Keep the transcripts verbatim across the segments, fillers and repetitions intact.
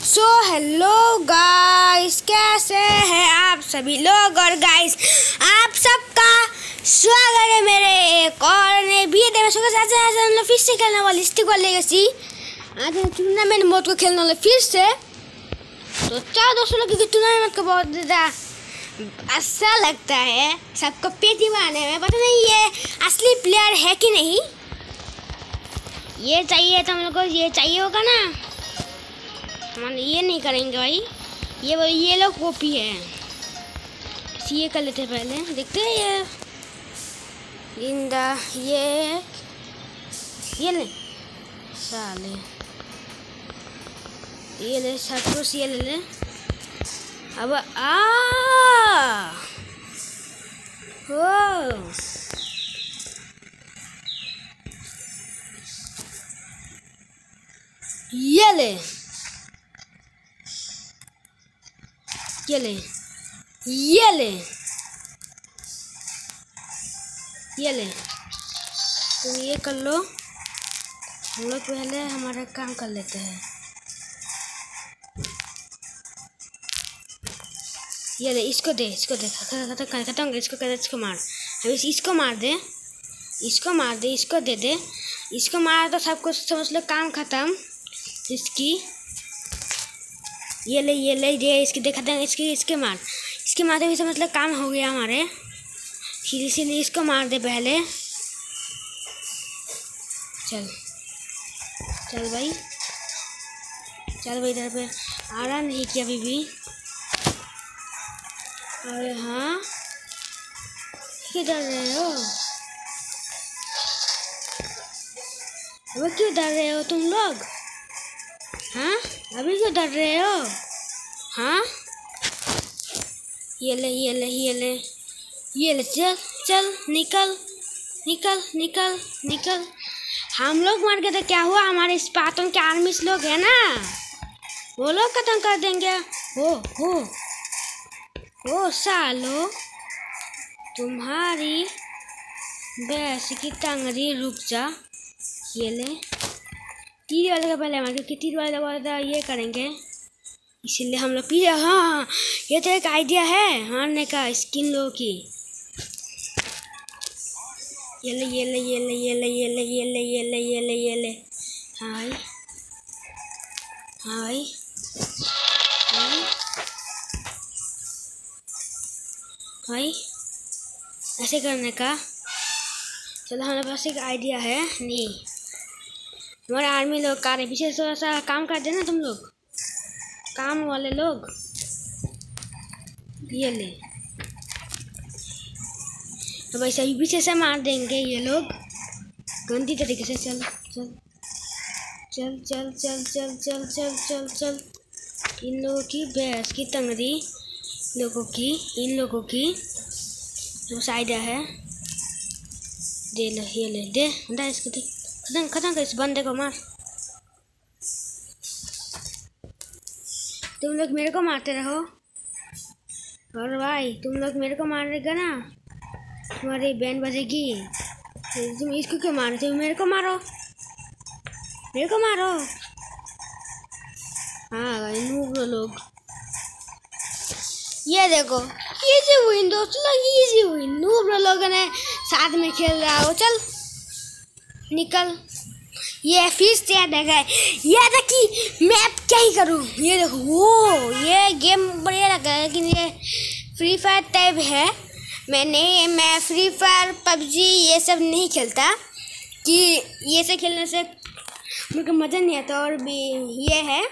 So hello guys, कैसे हैं आप सभी लोग। और गाइस आप सबका स्वागत है मेरे एक और नए वीडियो में। हम लोग फिर से खेलने वाले स्टिक वाले लेगेसी। आज टूर्नामेंट मोड को खेलने वाले फिर से। तो चार दोस्तों लोग, क्योंकि टूर्नामेंट को बहुत ज़्यादा अच्छा लगता है सबको पेटी बनाने में। पता नहीं ये असली प्लेयर है कि नहीं। ये चाहिए तो हम लोग को, ये चाहिए होगा ना। हम ये नहीं करेंगे भाई, ये ये लोग कॉपी है। ये कर लेते हैं पहले, देखते हैं ये इंदा ये ये ले साले, ये ले सब कुछ ये ले ले। अब आ हो ये ले ये ले ये ले ये ले तुम ये कर लो। हम लोग पहले हमारा काम कर लेते हैं। ये ले, इसको दे, इसको दे, खत्म खत्म इसको कर, इसको मार। अब इस, इसको मार दे, इसको मार दे, इसको दे दे, इसको मार तो सब कुछ समझ लो, काम खत्म। इसकी ये ले ये ले ये इसकी देखा था, इसके इसके मार, इसके मारते भी समझ लो काम हो गया हमारे। फिर इसीलिए इसको मार दे पहले। चल चल भाई, चल भाई, इधर पे आ रहा नहीं किया अभी भी। अरे हाँ, किधर रहे हो? अबे क्यों डर रहे हो तुम लोग? हाँ अभी क्यों डर रहे हो? हाँ ये ले ये ले ये ले ये ले, चल चल निकल निकल निकल निकल। हम लोग मर गए तो क्या हुआ, हमारे स्पार्टन के आर्मी लोग है ना, वो लोग खत्म कर देंगे। हो हो हो सालो, तुम्हारी बैस की टंगरी रुक जा। ये ले तीर वाले का पहले हमारे, क्योंकि तीर वाले वाला ये करेंगे इसीलिए हम लोग पी। हाँ ये तो एक आइडिया है मारने का स्किन लो की। ये ले ये ले ये ले ये ले ये ले ये ले ये ले ये ले ये ले। हाँ भाई हाँ भाई हाँ भाई, ऐसे करने का। चलो हमारे पास एक आइडिया है। नहीं, हमारे आर्मी लोग कार पीछे थोड़ा सा काम कर देना तुम लोग, काम वाले लोग। ये ले, तो भाई सही पीछे से मार देंगे ये लोग गंदी तरीके से। चल चल चल चल चल चल चल चल चल चल इन लोगों की भैंस की टंगरी, लोगों की, इन लोगों की जो साइड है। दे ले ये ले दे, दे इसको दे, खत्म खत्म कर इस बंदे को, मार। तुम लोग मेरे को मारते रहो, और भाई तुम लोग मेरे को मारेगा ना, तुम्हारी बैंड बजेगी। तुम इसको क्यों मारो, तुम मेरे को मारो, मेरे को मारो। हाँ भाई नूब लोग, ये देखो इजी हुई दोस्तों लोग, इजी हुई। नूब लोगों ने साथ में खेल रहा हो। चल निकल। ये फिर से देखा है, ये था कि मैं अब क्या ही करूँ। ये देखो वो ये गेम बढ़िया लगा है, लेकिन ये फ्री फायर टाइप है। मैंने मैं फ्री फायर पबजी ये सब नहीं खेलता, कि ये सब खेलने से मुझे मज़ा नहीं आता। और भी ये है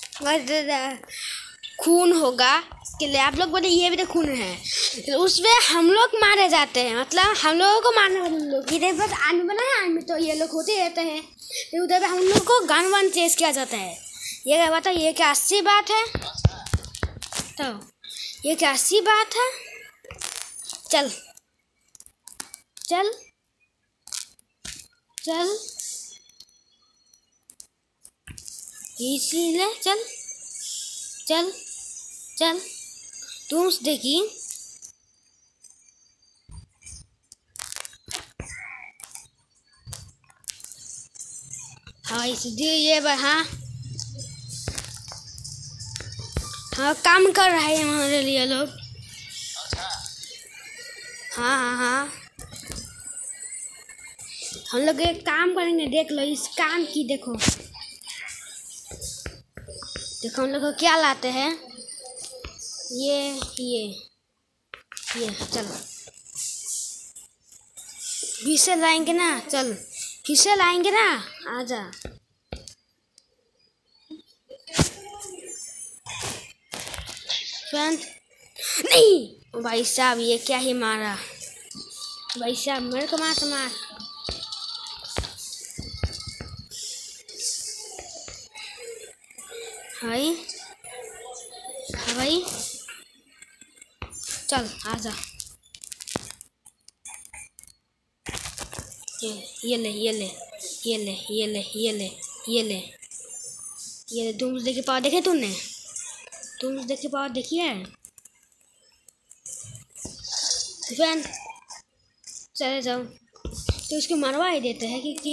खून होगा के लिए, आप लोग बोले ये भी तो खून है, तो उसमें हम लोग मारे जाते हैं, मतलब हम लोगों को मारने वाले लोग। इधर बस आर्मी बना है, आर्मी तो ये लोग होते रहते हैं, तो उधर पे हम लोग को गन वन चेस किया जाता है। ये क्या बात है, ये क्या अच्छी बात है? तो ये क्या अच्छी बात है? चल चल चल इसीलिए चल चल चल तुम देखी। हाँ इसलिए ये हाँ हाँ काम कर रहा है हमारे लिए लोग। हाँ हाँ हाँ हम लोग एक काम करेंगे, देख लो इस काम की। देखो देखो हम लोग को क्या लाते हैं। ये ये ये चल फिर से लाएंगे ना, चल फिर से लाएंगे ना, आजा। नहीं भाई साहब ये क्या ही मारा। भाई साहब मेरे को मार मार। भाई हाँ भाई चल आजा। ये ये ले ये ले ये ले ये ले ये ले ये ले ये ले। तुम देखे पावर देखे तूने? तुम देखे पावर देखी है? फैन चले जाओ तो उसको मरवा ही देते हैं क्योंकि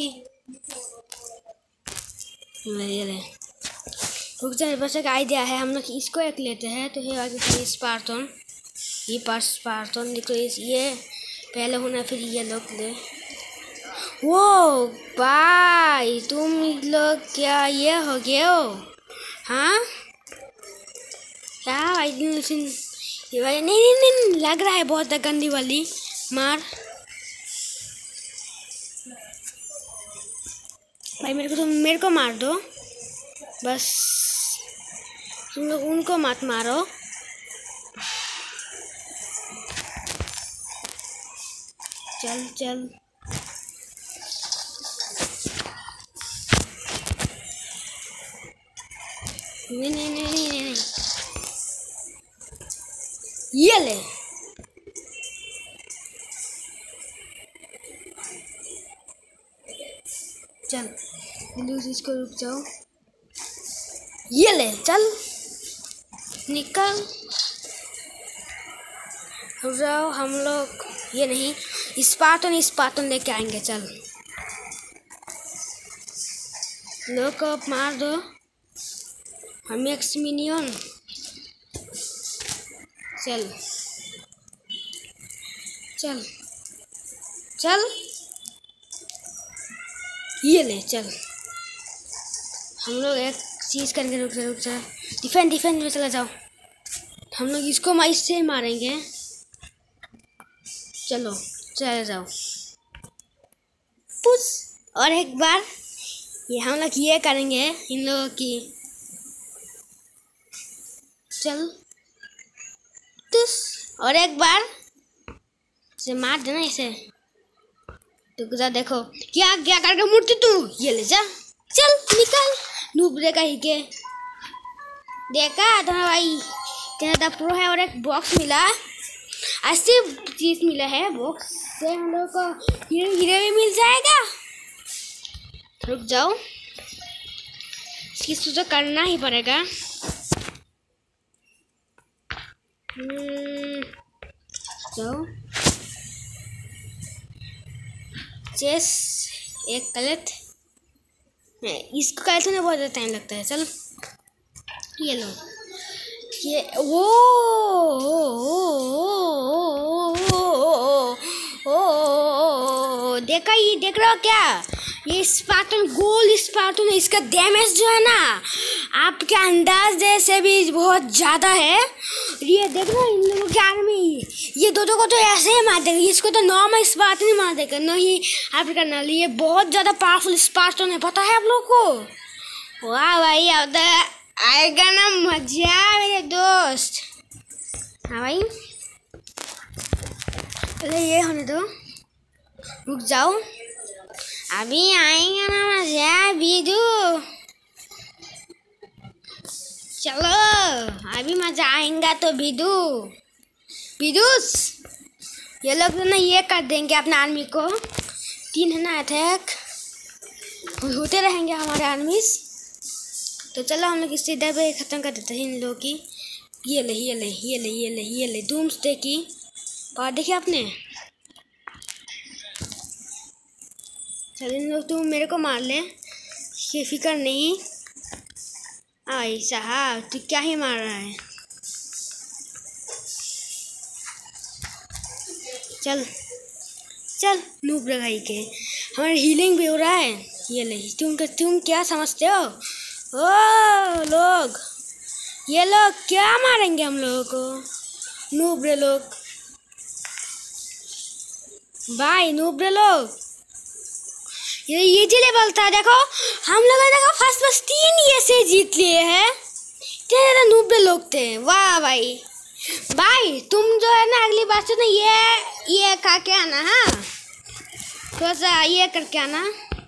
ये ले रुक जाए। बस एक आइडिया है, हम लोग इसको एक लेते हैं तो ये आगे स्पार्टन, ये पास स्पार्टन देखो ये पहले होना फिर ये लोग ले। वो भाई तुम लोग क्या ये हो गए हो? हाँ क्या भाई ये भाई नहीं नहीं नहीं लग रहा है बहुत गंदी वाली मार। भाई मेरे को तुम मेरे को मार दो बस, तुम लोग उनको मत मारो। चल चल नहीं नहीं नहीं नहीं नहीं, नहीं। ये ले चल लूज इसको, रुक जाओ। ये ले चल निकल जाओ। हम लोग ये नहीं स्पार्टन स्पार्टन लेके आएंगे। चल लोग को मार दो। हम एक्स मिनियन चल चल चल ये ले चल। हम लोग एक चीज़ करके रुक जा रुक जा डिफेंड डिफेंड में चला जाओ। हम लोग इसको इससे ही मारेंगे। चलो चले जाओ पुश। और एक बार ये हम लोग ये करेंगे इन लोगों की। चल तुस और एक बार से मार देना इसे। तो गुजर देखो क्या क्या करके मुड़ती तू। ये ले जा चल निकल। नूब देखा ही के देखा तुम्हारा भाई क्या प्रो है। और एक बॉक्स मिला, ऐसी चीज मिला है बॉक्स से हम लोग को हीरे हीरे भी मिल जाएगा। रुक जाओ इसकी तो करना ही पड़ेगा। जाओ चेस एक कलेक्ट, इसको कलेक्ट होने बहुत ज़्यादा टाइम लगता है। चल ये लो ये वो देखा ये देख रहे हो क्या? ये स्पार्टन गोल स्पार्टन है। इसका डैमेज जो है ना आपके अंदाज से भी बहुत ज़्यादा है। ये देख रहे हो इन लोगों के आर्मी ये दो दो को तो ऐसे ही मार देगा, इसको तो नॉर्मल स्पार्टन ही मार देगा। नहीं अफ्रीका नाल ये बहुत ज़्यादा पावरफुल स्पार्टन है, पता है आप लोग को? वाह भाई अब आएगा ना मजा मेरे दोस्त। हाँ भाई पहले ये होने दो, रुक जाओ अभी आएगा ना मजा बीदू। चलो अभी मजा आएगा तो बीदू बीदूस। ये लोग ना ये कर देंगे अपने आर्मी को। तीन है ना अटैक होते रहेंगे हमारे आर्मीज। तो चलो हम लोग इससे इधर पे ख़त्म कर देते हैं इन लोगों की। ये ले ये ले ये ले ये ले ये ले डूम्सडे की पावर देखिए आपने। चल इन लोग तुम मेरे को मार ले, ये फिक्र नहीं। आई साहब तू क्या ही मार रहा है। चल चल नूब भाई के हमारे हीलिंग भी हो रहा है। ये ले, तुम तुम क्या समझते हो ओ लोग, ये लोग क्या मारेंगे हम लोगों को, नूबरे लोग भाई, नूबरे लोग। ये ये जी लेवल था, देखो हम लोगों ने देखो फर्स्ट फर्स्ट तीन ये से जीत लिए हैं। तेरे नूबरे लोग थे, वाह भाई। भाई तुम जो है ना अगली बार से ना ये ये खा के आना, हाँ थोड़ा सा ये करके आना,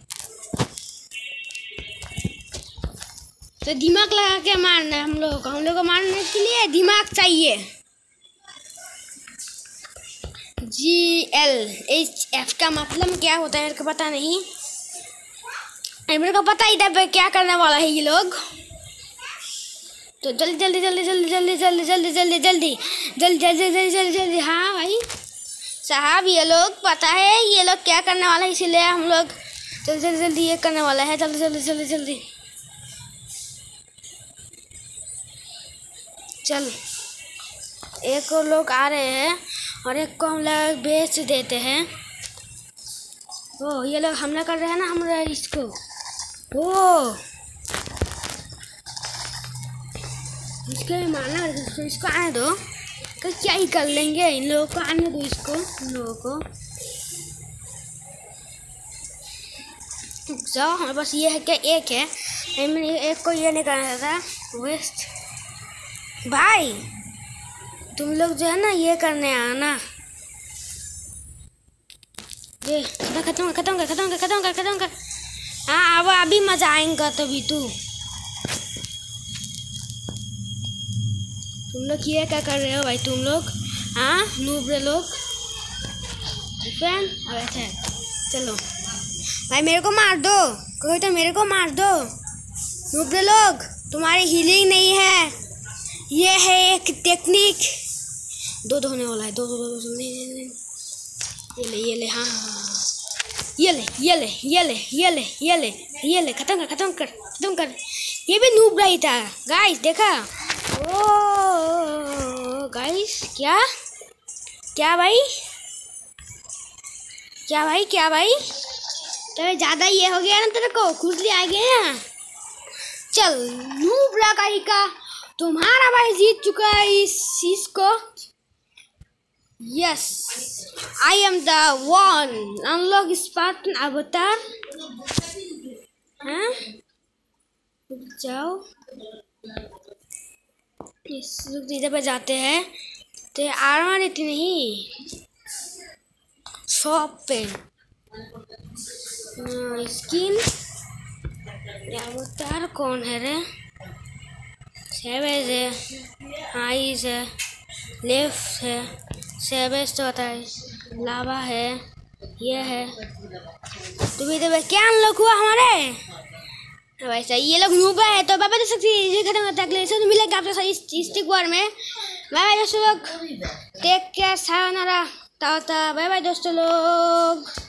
तो दिमाग लगा के मारना है हम लोगों को। हम लोग को मारने के लिए दिमाग चाहिए। जी एल एच एफ का मतलब क्या होता है मेरे को पता नहीं, मेरे को पता ही था क्या करने वाला है ये लोग। तो जल्दी जल्दी जल्दी जल्दी जल्दी जल्दी जल्दी जल्दी जल्दी जल्दी जल्दी जल्दी जल्दी जल्दी हाँ भाई साहब, ये लोग पता है ये लोग क्या करने वाला है, इसीलिए हम लोग जल्दी जल्दी जल्दी ये करने वाला है। जल्दी जल्दी जल्दी जल्दी चल, एक और लोग आ रहे हैं और एक को हम लोग बेच देते हैं। ओ ये लोग हमला कर रहे हैं ना हम इसको, ओ इसको भी मारना, इसको आने दो, तो क्या ही कर लेंगे, इन लोगों को आने दो, इसको इन लोगों को जाओ। हमारे पास ये है क्या, एक है, मैंने एक को ये नहीं करना था वेस्ट। भाई तुम लोग जो है ना ये करने आना, ये खत्म खत्म कर खत्म कर खत्म कर खत्म कर खत्म कर हाँ अब अभी मजा आएगा तभी। तू तुम लोग ये क्या कर रहे हो भाई, तुम लोग हाँ नूबरे लोग फ्रेंड। अब ऐसा है, चलो भाई मेरे को मार दो, कोई तो मेरे को मार दो। नूबरे लोग तुम्हारी हीलिंग नहीं है, ये है एक टेक्निक। दो दो होने वाला है, दो दो दो दो ये ले ये ले हाँ हाँ ये ले ये ले ये ले ये ले ये ले ये ले खत्म कर खत्म कर खत्म कर। ये भी नूब रही था गाइस, देखा ओ गाइस, क्या क्या भाई क्या भाई क्या भाई तेरे ज़्यादा ये हो गया ना, तेरे को खुजली आ गया ना। चल नूबरा काई का तुम्हारा भाई जीत चुका है इस चीज को। Yes I am the one, unlock Spartan avatar. हाँ जाओ इस इधर पे जाते हैं, तो आर्मर इतनी नहीं, शॉप पे स्किन अवतार कौन है रे, सेवेज है, आइज है, लेफ्ट है, सेवेज तो होता है, लावा है, ये है। तो भी तो क्या अनलॉक हुआ हमारे वैसा। ये लोग नूबा है तो बाबा दे सकती है, खत्म करता है। अगले तो मिलेगा आपके साथ इस स्टिक वार में। बाय बाय दोस्तों लोग, take care, sayonara, tata, bye bye दोस्तों लोग।